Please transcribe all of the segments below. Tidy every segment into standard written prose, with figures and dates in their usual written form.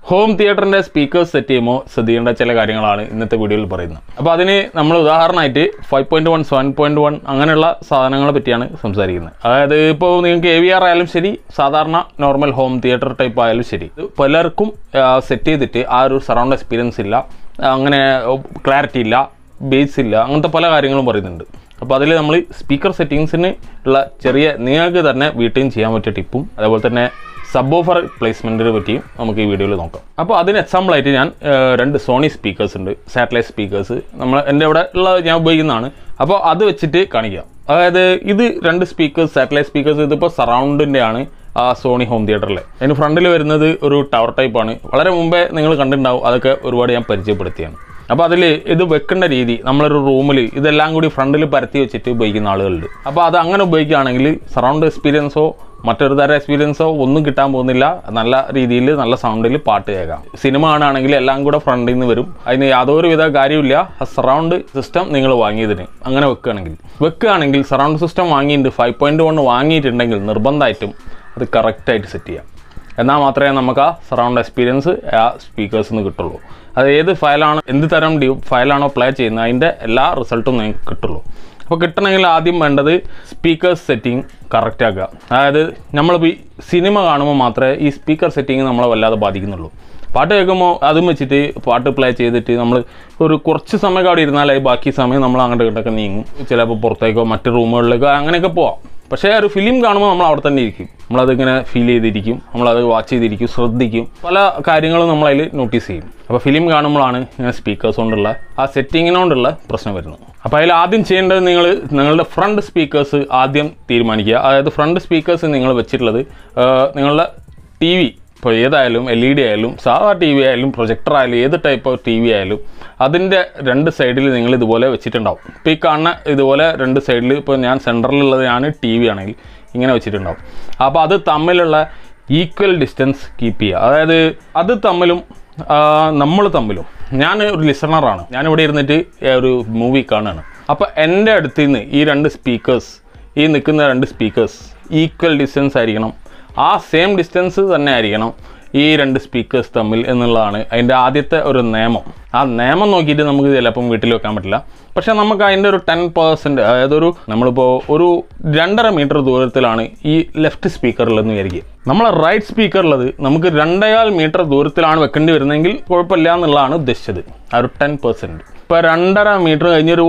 home theatre and speakers set ചെയ്യുമ്പോൾ ശ്രദ്ധിക്കേണ്ട ചില കാര്യങ്ങളാണ് ഇന്നത്തെ വീഡിയോയിൽ പറയുന്നത്. അപ്പോൾ അതിന് നമ്മൾ ഉദാഹരണമായിട്ട് 5.1 7.1 അങ്ങനെയുള്ള സാധനങ്ങളെ പറ്റിയാണ് സംസാരിക്കുന്നത്. അതായത് ഇപ്പോൾ നിങ്ങൾക്ക് AVR ആയാലും ശരി സാധാരണ നോർമൽ ഹോം തിയേറ്റർ ടൈപ്പ് ആയാലും ശരി പലർക്കും സെറ്റ് ചെയ്തിട്ട് ആ ഒരു സറൗണ്ട് എക്സ്പീരിയൻസ് ഇല്ല, അങ്ങനെ ക്ലാരിറ്റി ഇല്ല, ബേസ് ഇല്ല, അങ്ങനത്തെ പല കാര്യങ്ങളും പറയുന്നുണ്ട്. അപ്പോൾ അതിൽ നമ്മൾ സ്പീക്കർ സെറ്റിങ്സിന് ഉള്ള ചെറിയ നിങ്ങൾക്ക് തന്നെ വീട്ടിൽ ചെയ്യാൻ പറ്റിയ ടിപ്പും അതേപോലെ തന്നെ സബ്വൂഫർ പ്ലേസ്മെൻറ്റിനെ പറ്റിയും നമുക്ക് ഈ വീഡിയോയിൽ നോക്കാം. അപ്പോൾ അതിന് എക്സാമ്പിളായിട്ട് ഞാൻ 2 സോണി സ്പീക്കേഴ്സ് ഉണ്ട്, സാറ്റലൈറ്റ് സ്പീക്കേഴ്സ് എൻ്റെ ഇവിടെ ഉള്ള ഞാൻ ഉപയോഗിക്കുന്നതാണ്. അപ്പോൾ അത് വെച്ചിട്ട് കാണിക്കാം. അതായത് ഇത് 2 സ്പീക്കേഴ്സ് സാറ്റലൈറ്റ് സ്പീക്കേഴ്സ് ഇതിപ്പോൾ സറൗണ്ടിൻ്റെ ആണ് ആ സോണി ഹോം തിയേറ്ററിൽ. അതിന് ഫ്രണ്ടിൽ വരുന്നത് ഒരു ടവർ ടൈപ്പാണ്. വളരെ മുമ്പേ നിങ്ങൾ കണ്ടിട്ടുണ്ടാവും, അതൊക്കെ ഒരുപാട് ഞാൻ പരിചയപ്പെടുത്തിയാണ്. അപ്പോൾ അതിൽ ഇത് വെക്കേണ്ട രീതി നമ്മളൊരു റൂമിൽ ഇതെല്ലാം കൂടി ഫ്രണ്ടിൽ പരത്തി വെച്ചിട്ട് ഉപയോഗിക്കുന്ന ആളുകളുണ്ട്. അപ്പോൾ അത് അങ്ങനെ ഉപയോഗിക്കുകയാണെങ്കിൽ സറൗണ്ട് എക്സ്പീരിയൻസോ മറ്റൊരു തരം എക്സ്പീരിയൻസോ ഒന്നും കിട്ടാൻ പോകുന്നില്ല. നല്ല രീതിയിൽ നല്ല സൗണ്ടിൽ പാട്ട് കേൾക്കാം. സിനിമ ആണെങ്കിൽ എല്ലാം കൂടെ ഫ്രണ്ടിൽ നിന്ന് വരും. അതിന് യാതൊരുവിധ കാര്യമില്ല. ആ സറൗണ്ട് സിസ്റ്റം നിങ്ങൾ വാങ്ങിയതിന് അങ്ങനെ വെക്കുകയാണെങ്കിൽ സറൗണ്ട് സിസ്റ്റം വാങ്ങിയിട്ട് 5.1 വാങ്ങിയിട്ടുണ്ടെങ്കിൽ നിർബന്ധമായിട്ടും അത് കറക്റ്റായിട്ട് സെറ്റ് ചെയ്യാം. എന്നാൽ മാത്രമേ നമുക്ക് ആ സറൗണ്ട് എക്സ്പീരിയൻസ് ആ സ്പീക്കേഴ്സിൽ നിന്ന് കിട്ടുള്ളൂ. അത് ഏത് ഫയലാണോ എന്ത് തരം ഫയലാണോ പ്ലേ ചെയ്യുന്നത് അതിൻ്റെ എല്ലാ റിസൾട്ടും നിങ്ങൾക്ക് കിട്ടുള്ളൂ. അപ്പോൾ കിട്ടണമെങ്കിൽ ആദ്യം വേണ്ടത് സ്പീക്കേഴ്സ് സെറ്റിംഗ് കറക്റ്റ് ആക്കുക. അതായത് നമ്മളിപ്പോൾ ഈ സിനിമ കാണുമ്പോൾ മാത്രമേ ഈ സ്പീക്കർ സെറ്റിംഗ് നമ്മളെ വല്ലാതെ ബാധിക്കുന്നുള്ളൂ. പാട്ട് കേൾക്കുമ്പോൾ അതും വെച്ചിട്ട് പാട്ട് പ്ലേ ചെയ്തിട്ട് നമ്മൾ ഒരു കുറച്ച് സമയം അവിടെ ഇരുന്നാലായി ബാക്കി സമയം നമ്മൾ അങ്ങോട്ട് ഇങ്ങോട്ടൊക്കെ നീങ്ങും. ചിലപ്പോൾ പുറത്തേക്കോ മറ്റ് റൂമുകളിലേക്കോ അങ്ങനെയൊക്കെ പോവാം. പക്ഷേ ഒരു ഫിലിം കാണുമ്പോൾ നമ്മൾ അവിടെ തന്നെ ഇരിക്കും, നമ്മളതിങ്ങനെ ഫീൽ ചെയ്തിരിക്കും, നമ്മളത് വാച്ച് ചെയ്തിരിക്കും, ശ്രദ്ധിക്കും, പല കാര്യങ്ങളും നമ്മളതിൽ നോട്ടീസ് ചെയ്യും. അപ്പോൾ ഫിലിം കാണുമ്പോഴാണ് ഇങ്ങനെ സ്പീക്കേഴ്സ് കൊണ്ടുള്ള ആ സെറ്റിങ്ങിനോണ്ടുള്ള പ്രശ്നം വരുന്നത്. അപ്പോൾ അതിൽ ആദ്യം ചെയ്യേണ്ടത് നിങ്ങളുടെ ഫ്രണ്ട് സ്പീക്കേഴ്സ് ആദ്യം തീരുമാനിക്കുക. അതായത് ഫ്രണ്ട് സ്പീക്കേഴ്സ് നിങ്ങൾ വെച്ചിട്ടുള്ളത് നിങ്ങളുടെ TV ഇപ്പോൾ ഏതായാലും LED ആയാലും സാധാ TV ആയാലും പ്രൊജക്ടർ ആയാലും ഏത് ടൈപ്പ് TV ആയാലും അതിൻ്റെ 2 സൈഡിൽ നിങ്ങൾ ഇതുപോലെ വെച്ചിട്ടുണ്ടാവും. ഇപ്പോൾ ഈ കാണുന്ന ഇതുപോലെ 2 സൈഡിൽ ഇപ്പോൾ ഞാൻ സെൻറ്ററിലുള്ളത് ഞാൻ TV ആണെങ്കിൽ ഇങ്ങനെ വെച്ചിട്ടുണ്ടാവും. അപ്പോൾ അത് തമ്മിലുള്ള ഈക്വൽ ഡിസ്റ്റൻസ് കീപ്പ് ചെയ്യുക. അതായത് അത് തമ്മിലും നമ്മൾ തമ്മിലും ഞാൻ ഒരു ലിസണറാണ്, ഞാനിവിടെ ഇരുന്നിട്ട് ഒരു മൂവി കാണുകയാണ്. അപ്പോൾ എൻ്റെ അടുത്ത് നിന്ന് ഈ 2 സ്പീക്കേഴ്സ് ഈ നിൽക്കുന്ന 2 സ്പീക്കേഴ്സ് ഈക്വൽ ഡിസ്റ്റൻസ് ആയിരിക്കണം. ആ സെയിം ഡിസ്റ്റൻസ് തന്നെ ആയിരിക്കണം ഈ 2 സ്പീക്കേഴ്സ് തമ്മിൽ എന്നുള്ളതാണ് അതിൻ്റെ ആദ്യത്തെ ഒരു നിയമം. ആ നിയമം നോക്കിയിട്ട് നമുക്ക് ചിലപ്പം വീട്ടിൽ വെക്കാൻ പറ്റില്ല. പക്ഷേ നമുക്ക് അതിൻ്റെ ഒരു 10%, അതായത് നമ്മളിപ്പോൾ ഒരു 2.5 മീറ്റർ ദൂരത്തിലാണ് ഈ ലെഫ്റ്റ് സ്പീക്കറിലെന്ന് വിചാരിക്കുക. നമ്മളെ റൈറ്റ് സ്പീക്കറുള്ളത് നമുക്ക് 2.25 മീറ്റർ ദൂരത്തിലാണ് വെക്കേണ്ടി വരുന്നതെങ്കിൽ കുഴപ്പമില്ല എന്നുള്ളതാണ് ഉദ്ദേശിച്ചത്. ആ ഒരു 10%. ഇപ്പോൾ 2.5 മീറ്റർ കഴിഞ്ഞൊരു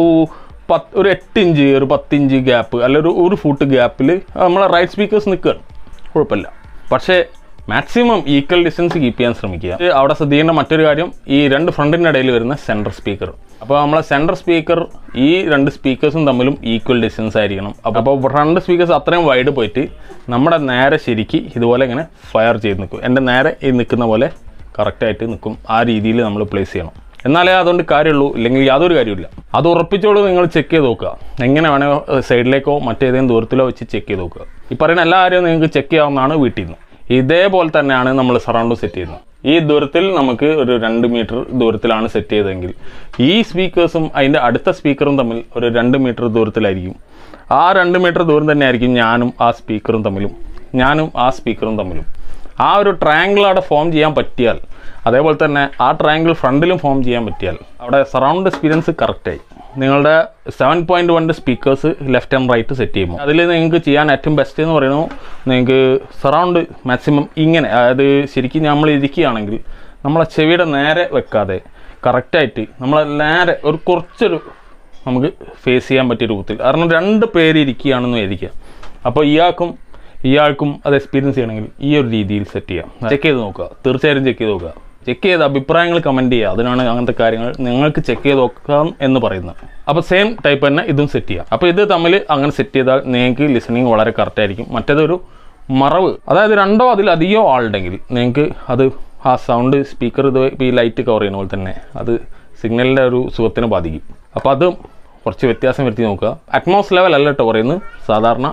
8 ഇഞ്ച് ഒരു 10 ഇഞ്ച് ഗ്യാപ്പ് അല്ല ഒരു ഫുട്ട് ഗ്യാപ്പിൽ നമ്മളെ റൈറ്റ് സ്പീക്കേഴ്സ് നിൽക്കുകയാണ്, കുഴപ്പമില്ല. പക്ഷേ മാക്സിമം ഈക്വൽ ഡിസ്റ്റൻസ് കീപ്പ് ചെയ്യാൻ ശ്രമിക്കുക. അവിടെ ശ്രദ്ധിക്കേണ്ട മറ്റൊരു കാര്യം ഈ 2 ഫ്രണ്ടിൻ്റെ ഇടയിൽ വരുന്ന സെൻട്രൽ സ്പീക്കർ. അപ്പോൾ നമ്മളെ സെൻട്രൽ സ്പീക്കർ ഈ 2 സ്പീക്കേഴ്സും തമ്മിലും ഈക്വൽ ഡിസ്റ്റൻസ് ആയിരിക്കണം. അപ്പോൾ ഫ്രണ്ട് സ്പീക്കേഴ്സ് അത്രയും വൈഡ് പോയിട്ട് നമ്മുടെ നേരെ ശരിക്ക് ഇതുപോലെ ഇങ്ങനെ ഫയർ ചെയ്ത് നിൽക്കും. എൻ്റെ നേരെ ഈ നിൽക്കുന്ന പോലെ കറക്റ്റായിട്ട് നിൽക്കും. ആ രീതിയിൽ നമ്മൾ പ്ലേസ് ചെയ്യണം. എന്നാലേ അതുകൊണ്ട് കാര്യമുള്ളൂ, ഇല്ലെങ്കിൽ യാതൊരു കാര്യമില്ല. അത് ഉറപ്പിച്ചോളൂ. നിങ്ങൾ ചെക്ക് ചെയ്ത് നോക്കുക. എങ്ങനെ വേണോ സൈഡിലേക്കോ മറ്റേതെങ്കിലും ദൂരത്തിലോ വെച്ച് ചെക്ക് ചെയ്ത് നോക്കുക. ഈ പറയുന്ന എല്ലാ കാര്യവും നിങ്ങൾക്ക് ചെക്ക് ചെയ്യാവുന്നതാണ് വീട്ടിൽ നിന്ന്. ഇതേപോലെ തന്നെയാണ് നമ്മൾ സറൗണ്ട് സെറ്റ് ചെയ്യുന്നത്. ഈ ദൂരത്തിൽ നമുക്ക് ഒരു 2 മീറ്റർ ദൂരത്തിലാണ് സെറ്റ് ചെയ്തതെങ്കിൽ ഈ സ്പീക്കേഴ്സും അതിൻ്റെ അടുത്ത സ്പീക്കറും തമ്മിൽ ഒരു 2 മീറ്റർ ദൂരത്തിലായിരിക്കും. ആ 2 മീറ്റർ ദൂരം തന്നെ ആയിരിക്കും ഞാനും ആ സ്പീക്കറും തമ്മിലും. ആ ഒരു ട്രയാങ്കിൾ അവിടെ ഫോം ചെയ്യാൻ പറ്റിയാൽ, അതേപോലെ തന്നെ ആ ട്രയാങ്കിൾ ഫ്രണ്ടിലും ഫോം ചെയ്യാൻ പറ്റിയാൽ അവിടെ സറൗണ്ട് എക്സ്പീരിയൻസ് കറക്റ്റായി. നിങ്ങളുടെ 7.1 speakers left and right set ചെയ്യുമ്പോൾ അതിൽ നിങ്ങൾക്ക് ചെയ്യാൻ ഏറ്റവും ബെസ്റ്റ് എന്ന് പറയുന്നത് നിങ്ങൾക്ക് സറൗണ്ട് മാക്സിമം ഇങ്ങനെ, അതായത് ശരിക്കും നമ്മൾ ഇരിക്കുകയാണെങ്കിൽ നമ്മളെ ചെവിയുടെ നേരെ വെക്കാതെ കറക്റ്റായിട്ട് നമ്മളെ നേരെ കുറച്ചൊരു നമുക്ക് ഫേസ് ചെയ്യാൻ പറ്റിയ രൂപത്തിൽ. കാരണം 2 പേര് ഇരിക്കുകയാണെന്ന് വിചാരിക്കുക. അപ്പോൾ ഇയാൾക്കും അത് എക്സ്പീരിയൻസ് ചെയ്യണമെങ്കിൽ ഈ ഒരു രീതിയിൽ സെറ്റ് ചെയ്യാം. ചെക്ക് ചെയ്ത് നോക്കുക, തീർച്ചയായും ചെക്ക് ചെയ്ത് നോക്കുക. ചെക്ക് ചെയ്ത് അഭിപ്രായങ്ങൾ കമൻറ്റ് ചെയ്യുക. അതിനാണ് അങ്ങനത്തെ കാര്യങ്ങൾ നിങ്ങൾക്ക് ചെക്ക് ചെയ്ത് നോക്കാം എന്ന് പറയുന്നത്. അപ്പോൾ സെയിം ടൈപ്പ് തന്നെ ഇതും സെറ്റ് ചെയ്യാം. അപ്പോൾ ഇത് തമ്മിൽ അങ്ങനെ സെറ്റ് ചെയ്താൽ നിങ്ങൾക്ക് ലിസണിങ് വളരെ കറക്റ്റായിരിക്കും. മറ്റേതൊരു മറവ്, അതായത് 2 അതിലധികമോ ആളുണ്ടെങ്കിൽ നിങ്ങൾക്ക് അത് ആ സൗണ്ട് സ്പീക്കർ ഇത് ഈ ലൈറ്റ് കവർ ചെയ്യുന്ന പോലെ തന്നെ അത് സിഗ്നലിൻ്റെ ഒരു സുഖത്തിനെ ബാധിക്കും. അപ്പോൾ അത് കുറച്ച് വ്യത്യാസം വരുത്തി നോക്കുക. അറ്റ്മോസ് ലെവൽ അല്ല കേട്ടോ പറയുന്നത്, സാധാരണ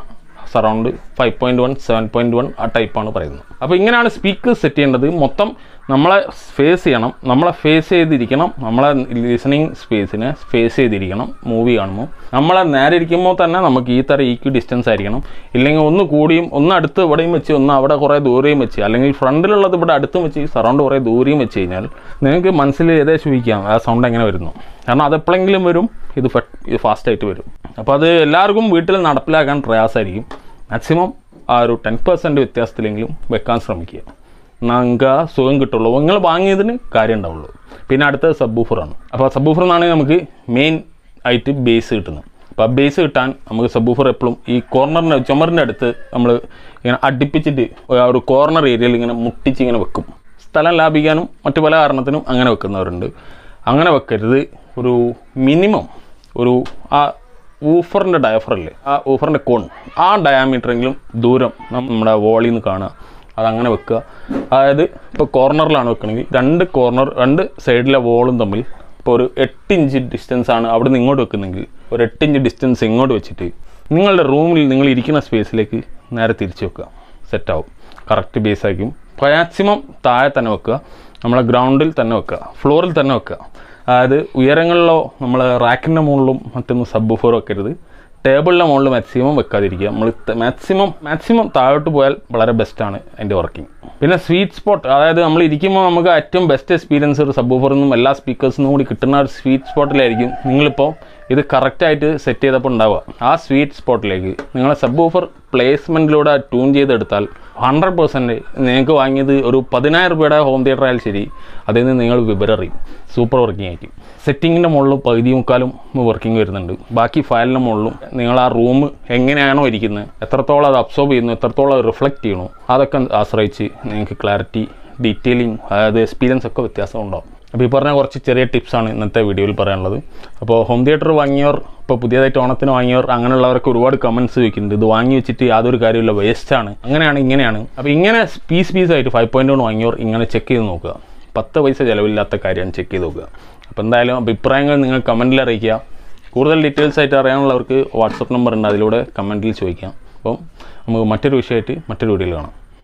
സറൗണ്ട് 5.1 7.1 ആ ടൈപ്പാണ് പറയുന്നത്. അപ്പോൾ ഇങ്ങനെയാണ് സ്പീക്കേഴ്സ് സെറ്റ് ചെയ്യേണ്ടത്. മൊത്തം നമ്മളെ ഫേസ് ചെയ്യണം, നമ്മളെ ഫേസ് ചെയ്തിരിക്കണം, നമ്മളെ ലിസണിങ് സ്പേസിനെ ഫേസ് ചെയ്തിരിക്കണം. മൂവി കാണുമ്പോൾ നമ്മളെ നേരെ ഇരിക്കുമ്പോൾ തന്നെ നമുക്ക് ഈ തരം ഈക്വൽ ഡിസ്റ്റൻസ് ആയിരിക്കണം. ഇല്ലെങ്കിൽ ഒന്ന് കൂടിയും ഒന്ന് അടുത്ത് ഇവിടെയും വെച്ച് ഒന്ന് അവിടെ കുറേ ദൂരെയും വെച്ച്, അല്ലെങ്കിൽ ഫ്രണ്ടിലുള്ളത് ഇവിടെ അടുത്തും വെച്ച് സറൗണ്ട് കുറേ ദൂരെയും വെച്ച് കഴിഞ്ഞാൽ നിങ്ങൾക്ക് മനസ്സിൽ ഏകദേശം ഊഹിക്കാം ആ സൗണ്ട് എങ്ങനെ വരുന്നു. കാരണം അതെപ്പോഴെങ്കിലും വരും, ഇത് ഫാസ്റ്റായിട്ട് വരും. അപ്പോൾ അത് എല്ലാവർക്കും വീട്ടിൽ നടപ്പിലാക്കാൻ പ്രയാസമായിരിക്കും. മാക്സിമം ആ ഒരു 10% വ്യത്യാസത്തിലെങ്കിലും വെക്കാൻ ശ്രമിക്കുക. നിങ്ങൾക്ക് സുഖം കിട്ടുള്ളൂ, നിങ്ങൾ വാങ്ങിയതിന് കാര്യം ഉണ്ടാവുള്ളൂ. പിന്നെ അടുത്തത് സബ്ബൂഫറാണ്. അപ്പോൾ സബ്ബൂഫർ നിന്നാണ് നമുക്ക് മെയിൻ ആയിട്ട് ബേസ് കിട്ടുന്നത്. അപ്പോൾ ആ ബേസ് കിട്ടാൻ നമുക്ക് സബ്ബൂഫർ എപ്പോഴും ഈ കോർണറിൻ്റെ ചുമറിൻ്റെ അടുത്ത് നമ്മൾ ഇങ്ങനെ അടുപ്പിച്ചിട്ട് ഒരു കോർണർ ഏരിയയിൽ ഇങ്ങനെ മുട്ടിച്ച് ഇങ്ങനെ വെക്കും. സ്ഥലം ലാഭിക്കാനും മറ്റു പല കാരണത്തിനും അങ്ങനെ വെക്കുന്നവരുണ്ട്. അങ്ങനെ വെക്കരുത്. ഒരു മിനിമം ഒരു ആ ഊഫറിൻ്റെ ഡയഫറല്ലേ, ആ ഊഫറിൻ്റെ കോൺ ആ ഡയാമീറ്ററെങ്കിലും ദൂരം നമ്മുടെ വോളിൽ നിന്ന് കാണുക, അതങ്ങനെ വെക്കുക. അതായത് ഇപ്പോൾ കോർണറിലാണ് വെക്കണമെങ്കിൽ രണ്ട് സൈഡിലെ വോളും തമ്മിൽ ഇപ്പോൾ ഒരു 8 ഇഞ്ച് ഡിസ്റ്റൻസാണ് അവിടെ നിന്ന് ഇങ്ങോട്ട് വെക്കുന്നെങ്കിൽ ഒരു 8 ഇഞ്ച് ഡിസ്റ്റൻസ് ഇങ്ങോട്ട് വെച്ചിട്ട് നിങ്ങളുടെ റൂമിൽ നിങ്ങൾ ഇരിക്കുന്ന സ്പേസിലേക്ക് നേരെ തിരിച്ച് വെക്കുക. സെറ്റാവും, കറക്റ്റ് ബേസ് ആയിരിക്കും. മാക്സിമം താഴെ തന്നെ വെക്കുക, നമ്മളെ ഗ്രൗണ്ടിൽ തന്നെ വെക്കുക, ഫ്ലോറിൽ തന്നെ വെക്കുക. അതായത് ഉയരങ്ങളിലോ നമ്മൾ റാക്കിൻ്റെ മുകളിലും മറ്റൊന്നും സബ്ബൂഫർ വെക്കരുത്. ടേബിളിൻ്റെ മുകളിൽ മാക്സിമം വെക്കാതിരിക്കുക. നമ്മൾ മാക്സിമം താഴോട്ട് പോയാൽ വളരെ ബെസ്റ്റാണ് അതിൻ്റെ വർക്കിംഗ്. പിന്നെ സ്വീറ്റ് സ്പോട്ട്, അതായത് നമ്മൾ ഇരിക്കുമ്പോൾ നമുക്ക് ഏറ്റവും ബെസ്റ്റ് എക്സ്പീരിയൻസ് ഒരു സബ്ബൂഫറിൽ നിന്നും എല്ലാ സ്പീക്കേഴ്സിനും കൂടി കിട്ടുന്ന ഒരു സ്വീറ്റ് സ്പോട്ടിലായിരിക്കും നിങ്ങളിപ്പോൾ ഇത് കറക്റ്റായിട്ട് സെറ്റ് ചെയ്തപ്പോൾ ഉണ്ടാവുക. ആ സ്വീറ്റ് സ്പോട്ടിലേക്ക് നിങ്ങളെ സബ്ബൂഫർ പ്ലേസ്മെൻറ്റിലൂടെ ട്യൂൺ ചെയ്തെടുത്താൽ 100% നിങ്ങൾക്ക് വാങ്ങിയത് ഒരു 10,000 രൂപയുടെ ഹോം തിയേറ്റർ ആയാലും ശരി, അതിൽ നിന്ന് നിങ്ങൾ വിവരറിയും. സൂപ്പർ വർക്കിംഗ് ആയിരിക്കും. സെറ്റിങ്ങിൻ്റെ മുകളിലും പകുതി മുക്കാലും വർക്കിംഗ് വരുന്നുണ്ട്. ബാക്കി ഫയലിൻ്റെ മുകളിലും നിങ്ങൾ ആ റൂം എങ്ങനെയാണോ ഇരിക്കുന്നത്, എത്രത്തോളം അത് അബ്സോർബ് ചെയ്യുന്നു, എത്രത്തോളം അത് റിഫ്ലക്റ്റ് ചെയ്യണു, അതൊക്കെ ആശ്രയിച്ച് നിങ്ങൾക്ക് ക്ലാരിറ്റി, ഡീറ്റെയിലിംഗ്, അതായത് എക്സ്പീരിയൻസ് ഒക്കെ വ്യത്യാസം ഉണ്ടാവും. അപ്പോൾ ഈ പറഞ്ഞ കുറച്ച് ചെറിയ ടിപ്സാണ് ഇന്നത്തെ വീഡിയോയിൽ പറയാനുള്ളത്. അപ്പോൾ ഹോം തിയേറ്റർ വാങ്ങിയവർ, ഇപ്പോൾ പുതിയതായിട്ട് ഓണത്തിന് വാങ്ങിയവർ, അങ്ങനെയുള്ളവർക്ക് ഒരുപാട് കമൻറ്റ്സ് ചോദിക്കുന്നുണ്ട്. ഇത് വാങ്ങി വെച്ചിട്ട് യാതൊരു കാര്യമില്ല, വേസ്റ്റാണ്, അങ്ങനെയാണ് ഇങ്ങനെയാണ്. അപ്പോൾ ഇങ്ങനെ പീസായിട്ട് 5.1 വാങ്ങിയവർ ഇങ്ങനെ ചെക്ക് ചെയ്ത് നോക്കുക. 10 പൈസ ചിലവില്ലാത്ത കാര്യമാണ് ചെക്ക് ചെയ്ത് നോക്കുക. അപ്പോൾ എന്തായാലും അഭിപ്രായങ്ങൾ നിങ്ങൾ കമൻറ്റിൽ അറിയിക്കുക. കൂടുതൽ ഡീറ്റെയിൽസ് ആയിട്ട് അറിയാനുള്ളവർക്ക് വാട്സപ്പ് നമ്പർ ഉണ്ട്, അതിലൂടെ കമൻറ്റിൽ ചോദിക്കാം. അപ്പം നമുക്ക് മറ്റൊരു വിഷയമായിട്ട് മറ്റൊരു വീഡിയോയിൽ കാണാം.